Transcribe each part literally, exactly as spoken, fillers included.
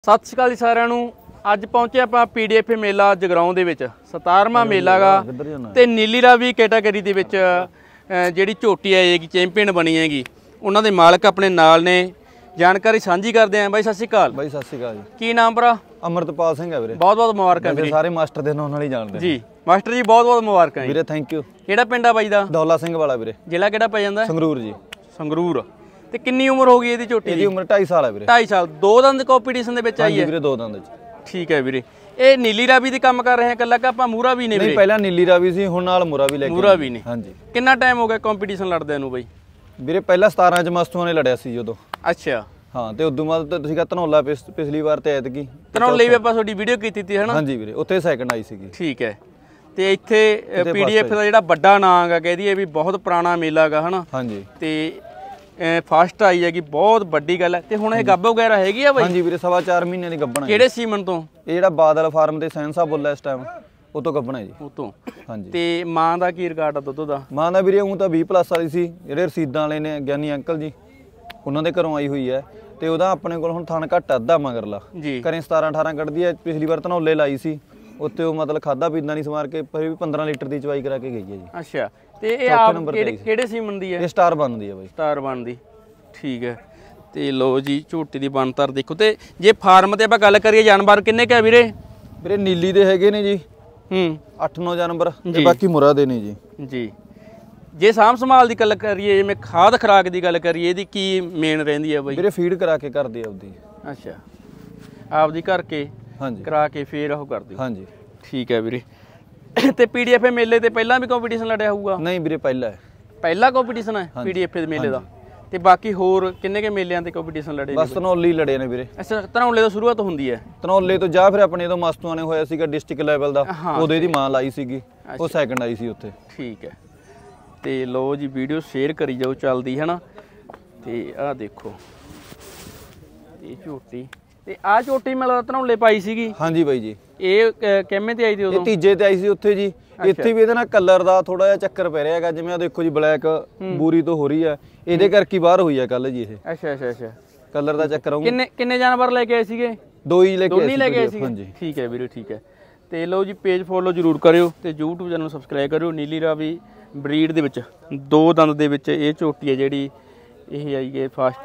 ਸਤਿ ਸ਼੍ਰੀ ਅਕਾਲ ਜੀ ਸਾਰਿਆਂ ਨੂੰ। ਅੱਜ ਪਹੁੰਚੇ ਆਪਾਂ ਪੀਡੀਐਫ ਮੇਲਾ ਜਗਰਾਉਂ ਦੇ ਵਿੱਚ ਸਤਾਰਵਾਂ ਮੇਲਾ ਗਾ ਤੇ ਨੀਲੀ ਰਾਵੀ ਕੈਟਾਗਰੀ ਦੇ ਵਿੱਚ ਜਿਹੜੀ ਝੋਟੀ ਆਏਗੀ ਚੈਂਪੀਅਨ ਬਣੀ ਹੈਗੀ ਉਹਨਾਂ ਦੇ ਮਾਲਕ ਆਪਣੇ ਨਾਲ ਨੇ। ਜਾਣਕਾਰੀ ਸਾਂਝੀ ਕਰਦੇ ਆਂ। ਬਾਈ ਸਤਿ ਸ਼੍ਰੀ ਅਕਾਲ। ਬਾਈ ਸਤਿ ਸ਼੍ਰੀ ਅਕਾਲ ਜੀ। ਕੀ ਨਾਮ ਭਰਾ? ਅਮਰਤਪਾਲ ਸਿੰਘ ਹੈ ਵੀਰੇ। ਬਹੁਤ ਬਹੁਤ ਮੁਬਾਰਕਾਂ ਵੀਰੇ। ਸਾਰੇ ਮਾਸਟਰ ਦੇ ਨਾਮ ਨਾਲ ਹੀ ਜਾਣਦੇ ਜੀ। ਮਾਸਟਰ ਜੀ ਬਹੁਤ ਬਹੁਤ ਮੁਬਾਰਕਾਂ ਵੀਰੇ। Thank you. ਕਿਹੜਾ ਪਿੰਡ ਆ ਬਾਈ ਦਾ? ਦੌਲਾ ਸਿੰਘ ਵਾਲਾ ਵੀਰੇ। ਜ਼ਿਲ੍ਹਾ ਕਿਹੜਾ ਪੈ ਜਾਂਦਾ? ਸੰਗਰੂਰ ਜੀ। ਸੰਗਰੂਰ। ਤੇ ਕਿੰਨੀ ਉਮਰ ਹੋ ਗਈ ਇਹਦੀ ਝੋਟੀ ਦੀ? ਇਹਦੀ ਉਮਰ ਢਾਈ ਸਾਲ ਹੈ ਵੀਰੇ। ਢਾਈ ਸਾਲ। ਦੋ ਦੰਦ ਕੰਪੀਟੀਸ਼ਨ ਦੇ ਵਿੱਚ ਆਈ ਹੈ ਵੀਰੇ। ਦੋ ਦੰਦ ਚ। ਠੀਕ ਹੈ ਵੀਰੇ। ਇਹ ਨੀਲੀ ਰਾਵੀ ਦੇ ਕੰਮ ਕਰ ਰਹੇ ਆ ਕੱਲਾ ਕਿ ਆਪਾਂ ਮੂਰਾ ਵੀ ਨੇ ਵੀਰੇ? ਨਹੀਂ, ਪਹਿਲਾਂ ਨੀਲੀ ਰਾਵੀ ਸੀ, ਹੁਣ ਨਾਲ ਮੂਰਾ ਵੀ ਲੈ ਕੇ ਮੂਰਾ ਵੀ ਨੇ। ਹਾਂਜੀ। ਕਿੰਨਾ ਟਾਈਮ ਹੋ ਗਿਆ ਕੰਪੀਟੀਸ਼ਨ ਲੜਦਿਆਂ ਨੂੰ ਬਾਈ? ਵੀਰੇ ਪਹਿਲਾਂ ਸਤਾਰਾਂ ਚ ਮਸਤੂਆਂ ਨੇ ਲੜਿਆ ਸੀ ਜਦੋਂ। ਅੱਛਾ। ਹਾਂ, ਤੇ ਉਦੋਂ ਬਾਅਦ ਤੁਸੀਂ ਕਹ ਧਨੌਲਾ ਪਿਛਲੀ ਵਾਰ ਤੇ ਐਤਕੀ ਧਨੌਲੇ ਵੀ ਆਪਾਂ ਤੁਹਾਡੀ ਵੀਡੀਓ ਕੀਤੀ ਸੀ ਹਨਾ? ਹਾਂਜੀ ਵੀਰੇ। ਉੱਥੇ ਸੈਕਿੰਡ ਆਈ ਸੀਗੀ। ਠੀਕ ਹੈ। ਤੇ ਇੱਥੇ ਪੀਡੀਐਫ ਦਾ ਜਿਹੜਾ ਵੱਡਾ ਨਾਂ ਗਾ ਕਹਿ ਦਈਏ ਵੀ ਬਹੁਤ ਪੁਰਾਣਾ ਮੇਲਾ ਗਾ ਹਨਾ? ਹਾਂਜੀ। ਤੇ ਫਸਟ ਆਈ ਹੈਗੀ, ਬਹੁਤ ਵੱਡੀ ਗੱਲ ਹੈ। ਤੇ ਹੁਣ ਇਹ ਗੱਭ ਵਗੈਰਾ ਹੈਗੀ ਆ ਬਾਈ? ਹਾਂਜੀ ਵੀਰੇ। ਸਵਾ ਚਾਰ ਮਹੀਨੇ ਦੀ ਗੱਭਣ ਹੈ। ਕਿਹੜੇ ਸੀਮਨ ਤੋਂ? ਇਹ ਜਿਹੜਾ ਬਾਦਲ ਫਾਰਮ ਦੇ ਸੈਨ ਸਾਹਿਬ ਬੋਲਿਆ ਇਸ ਟਾਈਮ ਉਹ ਤੋਂ ਗੱਭਣ ਹੈ ਜੀ। ਉਹ ਤੋਂ। ਹਾਂਜੀ। ਤੇ ਮਾਂ ਦਾ ਕੀ ਰਿਕਾਰਡ ਆ ਦੁੱਧ ਦਾ? ਮਾਂ ਦਾ ਵੀਰੇ ਉਹ ਤਾਂ ਵੀਹ ਪਲੱਸ ਵਾਲੀ ਸੀ। ਜਿਹੜੇ ਰਸੀਦਾਂ ਵਾਲੇ ਨੇ ਗਿਆਨੀ ਅੰਕਲ ਜੀ ਉਹਨਾਂ ਦੇ ਘਰੋਂ ਆਈ ਹੋਈ ਹੈ। ਤੇ ਉਹਦਾ ਆਪਣੇ ਕੋਲ ਹੁਣ ਥਣ ਘੱਟ ਅੱਧਾ ਮਗਰਲਾ ਘਰੇ ਸਤਾਰਾਂ ਅਠਾਰਾਂ ਕੱਢਦੀ ਹੈ। ਪਿਛਲੀ ਵਾਰ ਧਨੌਲੇ ਲਾਈ ਸੀ ਉੱਤੇ ਉਹ ਮਤਲਬ ਖਾਦਾ ਪੀਂਦਾ ਨਹੀਂ ਸਮਾਰ ਕੇ ਫਿਰ ਵੀ ਪੰਦਰਾਂ ਲੀਟਰ ਦੀ ਚਵਾਈ ਕਰਾ ਕੇ ਗਈ ਹੈ ਜੀ। ਅੱਛਾ। ਤੇ ਇਹ ਆਪ ਕਿਹੜੇ ਕਿਹੜੇ ਸੀਮਨ ਦੀ ਹੈ? ਇਹ ਸਟਾਰ ਬਣਦੀ ਹੈ ਬਾਈ। ਸਟਾਰ ਬਣਦੀ। ਠੀਕ ਹੈ। ਤੇ ਲੋ ਜੀ ਝੋਟੀ ਦੀ ਬਣਤਰ ਦੇਖੋ। ਤੇ ਜੇ ਫਾਰਮ ਤੇ ਆਪਾਂ ਗੱਲ ਕਰੀਏ ਜਾਨਵਰ ਕਿੰਨੇ ਕੁ ਹੈ ਵੀਰੇ? ਵੀਰੇ ਨੀਲੀ ਦੇ ਹੈਗੇ ਨੇ ਜੀ ਹੂੰ ਅੱਠ ਨੌ ਜਾਨਵਰ ਤੇ ਬਾਕੀ ਮੁਰਾ ਦੇ ਨੇ ਜੀ। ਜੀ। ਜੇ ਸਾਂਭ ਸੰਭਾਲ ਦੀ ਗੱਲ ਕਰੀਏ, ਜਿਵੇਂ ਖਾਦ ਖਰਾਕ ਦੀ ਗੱਲ ਕਰੀਏ, ਇਹਦੀ ਕੀ ਮੇਨ ਰਹਿੰਦੀ ਹੈ ਬਾਈ? ਵੀਰੇ ਫੀਡ ਕਰਾ ਕੇ ਕਰਦੇ ਆਪਦੀ। ਅੱਛਾ। ਆਪਦੀ ਕਰਕੇ ਹਾਂਜੀ ਕਰਾ ਕੇ ਫੇਰ ਉਹ ਕਰਦੇ? ਹਾਂਜੀ। ਠੀਕ ਹੈ ਵੀਰੇ। ਤੇ ਪੀਡੀਐਫ ਮੇਲੇ ਤੇ ਪਹਿਲਾਂ ਵੀ ਕੰਪੀਟੀਸ਼ਨ ਲੜਿਆ ਹੋਊਗਾ? ਨਹੀਂ ਵੀਰੇ, ਪਹਿਲਾ ਹੈ। ਪਹਿਲਾ ਕੰਪੀਟੀਸ਼ਨ ਹੈ ਪੀਡੀਐਫ ਦੇ ਮੇਲੇ ਦਾ? ਤੇ ਬਾਕੀ ਹੋਰ ਕਿੰਨੇ ਕੇ ਮੇਲਿਆਂ ਤੇ ਕੰਪੀਟੀਸ਼ਨ ਲੜੇ? ਬਸ ਧਨੌਲੇ ਹੀ ਲੜੇ ਨੇ ਵੀਰੇ। ਅੱਛਾ। ਧਨੌਲੇ ਤੋਂ ਸ਼ੁਰੂਆਤ ਹੁੰਦੀ ਹੈ? ਧਨੌਲੇ ਤੋਂ ਜਾਂ ਫਿਰ ਆਪਣੇ ਤੋਂ ਮਸਤੂਆਂ ਨੇ ਹੋਇਆ ਸੀਗਾ ਡਿਸਟ੍ਰਿਕਟ ਲੈਵਲ ਦਾ, ਉਦੋਂ ਇਹਦੀ ਮਾਂ ਲਾਈ ਸੀਗੀ, ਉਹ ਸੈਕਿੰਡ ਆਈ ਸੀ ਉੱਥੇ। ਠੀਕ ਹੈ। ਤੇ ਲੋ ਜੀ ਵੀਡੀਓ ਸ਼ੇਅਰ ਕਰੀ ਜਾਓ ਚੱਲਦੀ ਹੈ ਨਾ। ਤੇ ਆਹ ਦੇਖੋ ਇਹ ਝੋਟੀ। ਤੇ ਆਹ ਝੋਟੀ ਮਤਲਬ ਧਨੌਲੇ ਪਾਈ ਸੀਗੀ? ਹਾਂਜੀ ਬਾਈ ਜੀ। ਇਹ ਕਿੰਨੇ ਤੇ ਆਈ ਸੀ ਉਦੋਂ? ਇਹ ਤੀਜੇ ਤੇ ਆਈ ਸੀ ਉੱਥੇ ਜੀ। ਇੱਥੇ ਵੀ ਇਹਦੇ ਨਾਲ ਕਲਰ ਦਾ ਥੋੜਾ ਜਿਹਾ ਚੱਕਰ ਪੈ ਰਿਹਾ ਹੈਗਾ। ਜਿਵੇਂ ਆ ਦੇਖੋ ਜੀ ਬਲੈਕ ਬੂਰੀ ਤੋਂ ਹੋ ਰਹੀ ਹੈ, ਇਹਦੇ ਕਰਕੇ ਬਾਹਰ ਹੋਈ ਹੈ ਕੱਲ ਜੀ ਇਹ। ਅੱਛਾ ਅੱਛਾ ਅੱਛਾ। ਕਲਰ ਦਾ ਚੱਕਰ ਹੋਊ। ਕਿੰਨੇ ਕਿੰਨੇ ਜਾਨਵਰ ਲੈ ਕੇ ਆਏ ਸੀਗੇ? ਦੋ ਹੀ ਲੈ ਕੇ ਆਏ ਲੈ ਕੇ ਆਏ ਸੀਗੇ। ਹਾਂਜੀ। ਠੀਕ ਹੈ ਵੀਰੇ। ਠੀਕ ਹੈ। ਤੇ ਲਓ ਜੀ ਪੇਜ ਫੋਲੋ ਜ਼ਰੂਰ ਕਰਿਓ ਤੇ YouTube ਚੈਨਲ ਨੂੰ ਸਬਸਕ੍ਰਾਈਬ ਕਰਿਓ। ਨੀਲੀ ਰਾਵੀ ਬਰੀਡ ਦੇ ਵਿੱਚ ਦੋ ਦੰਦ ਦੇ ਵਿੱਚ ਇਹ ਝੋਟੀ ਹੈ ਜਿਹੜੀ ਇਹ ਆਈ ਹੈ ਫਸਟ।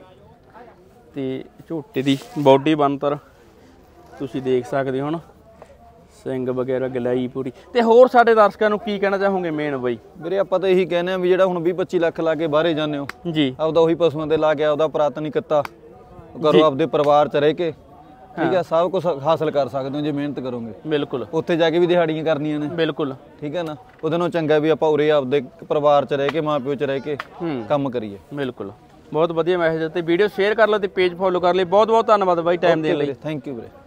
ਤੇ ਝੋਟੀ ਦੀ ਬੋਡੀ ਬਣਤਰ ਤੁਸੀਂ ਦੇਖ ਸਕਦੇ ਹੋ ਨਾ, ਸਿੰਘ ਵਗੈਰਾ ਗਲਾਈ ਪੂਰੀ। ਤੇ ਹੋਰ ਸਾਡੇ ਦਰਸ਼ਕਾਂ ਨੂੰ ਕੀ ਕਹਿਣਾ ਚਾਹੋਗੇ ਮੇਨ ਬਾਈ? ਵੀਰੇ ਆਪਾਂ ਤਾਂ ਇਹੀ ਕਹਿੰਦੇ ਆ ਵੀ ਜਿਹੜਾ ਹੁਣ ਵੀਹ ਪੱਚੀ ਲੱਖ ਲਾ ਕੇ ਬਾਹਰੇ ਜਾਂਦੇ ਹੋ ਜੀ, ਆਪਦਾ ਉਹੀ ਪਸ਼ੂਆਂ ਤੇ ਲਾ ਕੇ ਆਪਦਾ ਪ੍ਰਾਤਨੀ ਕਿੱਤਾ ਕਰੋ, ਆਪਦੇ ਪਰਿਵਾਰ ਚ ਰਹਿ ਕੇ ਠੀਕ ਹੈ ਸਭ ਕੁਝ ਹਾਸਲ ਕਰ ਸਕਦੇ ਹੋ ਜੇ ਮਿਹਨਤ ਕਰੋਗੇ। ਬਿਲਕੁਲ। ਉੱਥੇ ਜਾ ਕੇ ਵੀ ਦਿਹਾੜੀਆਂ ਕਰਨੀਆਂ ਨੇ। ਬਿਲਕੁਲ। ਠੀਕ ਹੈ ਨਾ। ਉਹਦੇ ਨਾਲੋਂ ਚੰਗਾ ਵੀ ਆਪਾਂ ਉਰੇ ਆਪਦੇ ਪਰਿਵਾਰ ਚ ਰਹਿ ਕੇ ਮਾਂ ਪਿਓ ਚ ਰਹਿ ਕੇ ਕੰਮ ਕਰੀਏ। ਬਿਲਕੁਲ। ਬਹੁਤ ਵਧੀਆ ਮੈਸੇਜ। ਤੇ ਵੀਡੀਓ ਸ਼ੇਅਰ ਕਰ ਲਓ ਤੇ ਪੇਜ ਫੋਲੋ ਕਰ ਲਈ। ਬਹੁਤ ਬਹੁਤ ਧੰਨਵਾਦ ਬਾਈ ਟਾਈਮ ਦੇਣ ਲਈ। ਥੈਂਕ ਯੂ ਵੀਰੇ।